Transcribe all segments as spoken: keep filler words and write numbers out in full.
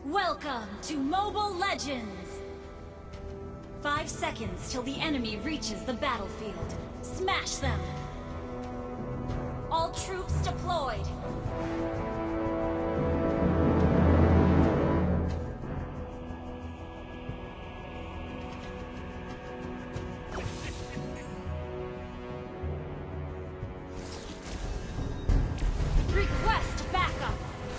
Welcome to Mobile Legends! Five seconds till the enemy reaches the battlefield. Smash them! All troops deployed! Request backup!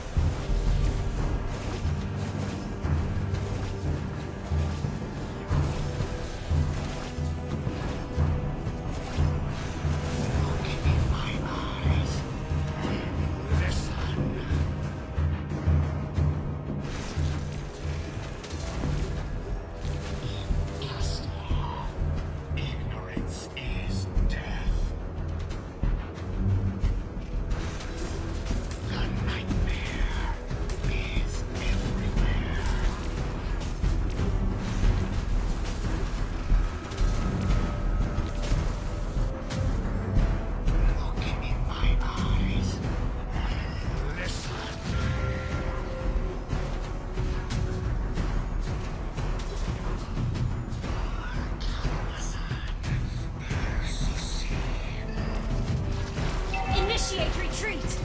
Initiate retreat!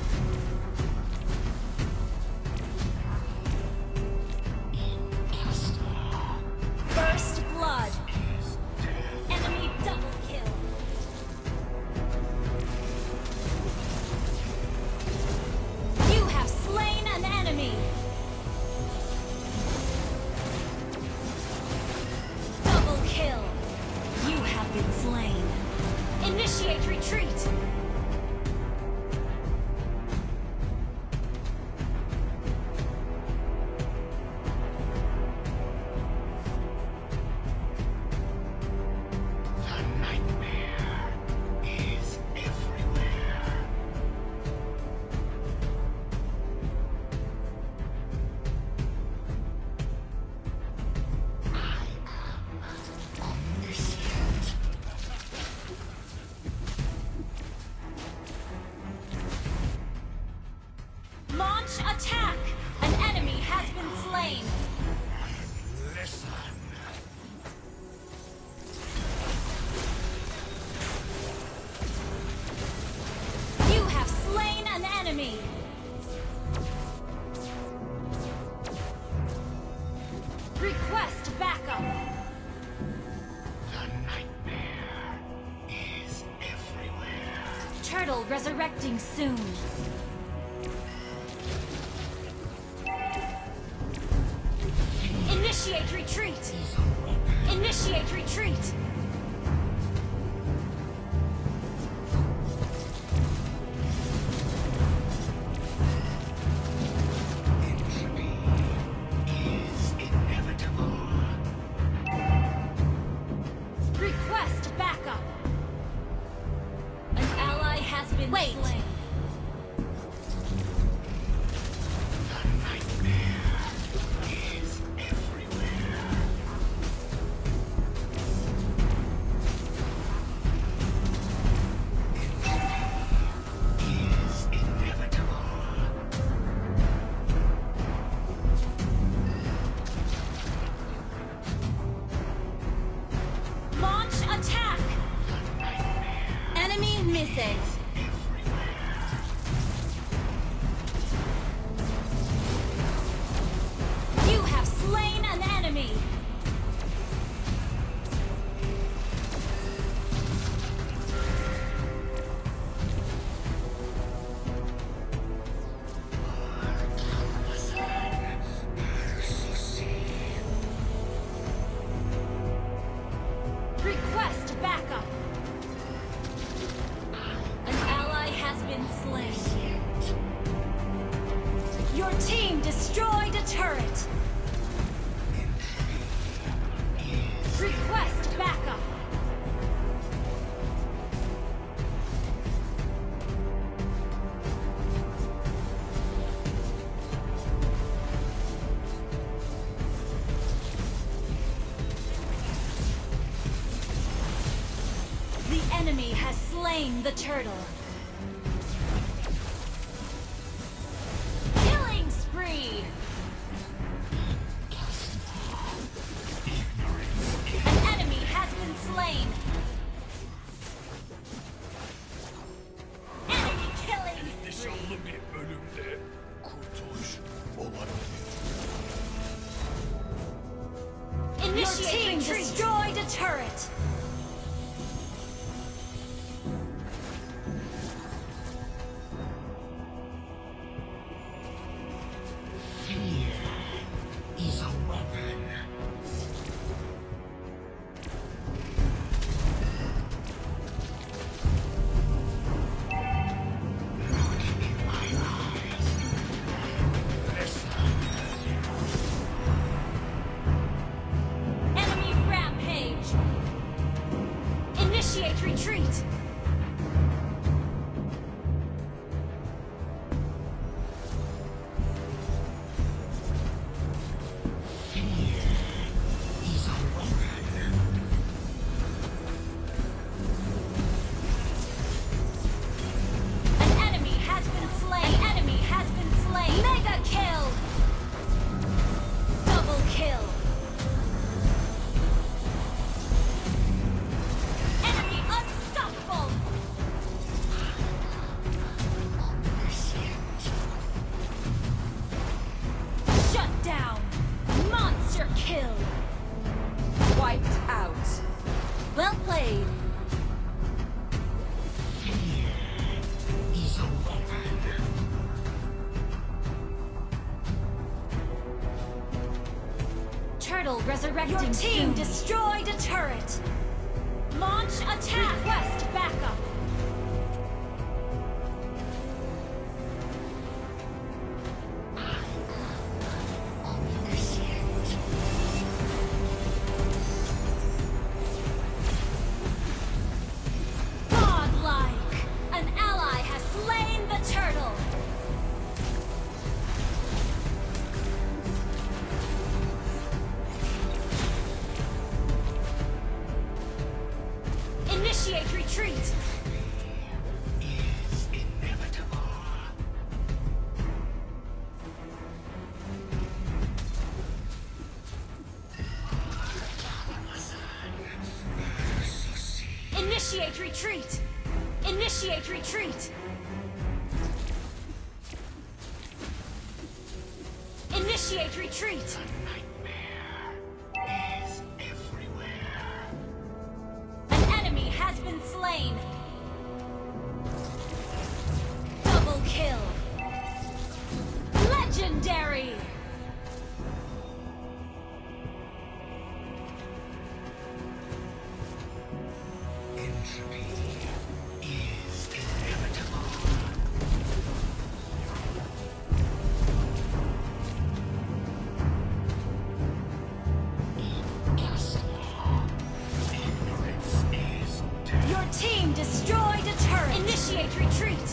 First blood! Enemy double kill! You have slain an enemy! Double kill! You have been slain! Initiate retreat! Launch attack! An enemy has been slain! Listen. You have slain an enemy! Request backup! The nightmare is everywhere. Turtle resurrecting soon. Initiate retreat! Initiate retreat! Entropy is inevitable. Request backup! An ally has been Wait. slain. The nightmare is everywhere. Entropy is inevitable. Launch attack! The nightmare Enemy missing. everywhere. You have slain an enemy! Request backup! An ally has been slain. Your team destroyed a turret! Request backup! The enemy has slain the turtle. Killing spree! Initiate retreat! Well played. He's a weapon. Turtle resurrecting. Your team destroyed a turret. Launch attack. Request backup. Initiate retreat! Is inevitable. Initiate retreat! Initiate retreat! Initiate retreat! Is everywhere. An enemy has been slain! Double kill! Legendary! Entropy is inevitable. Ignorance is death. Your team destroyed a turret! Initiate retreat!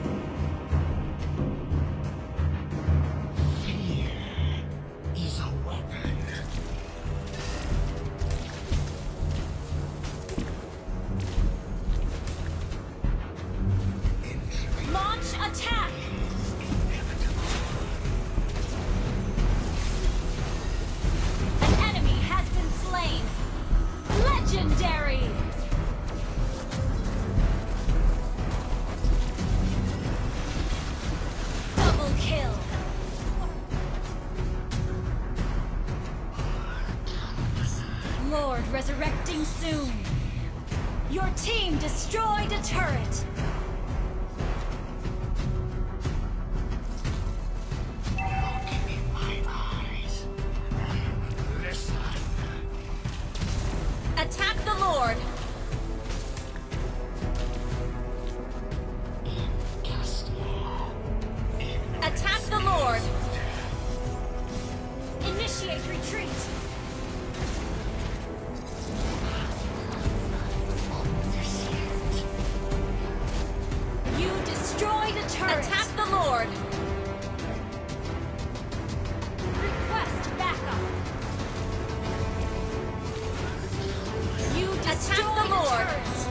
Fear is a weapon. Entropy Launch attack! is inevitable. An enemy has been slain! Legendary! Double kill! Lord resurrecting soon! Your team destroyed a turret! Look in my eyes and listen. Attack the Lord. Attack the Lord. Initiate retreat! You destroyed a turret! Attack the Lord. Request backup! You destroyed Attack the a Lord. turret!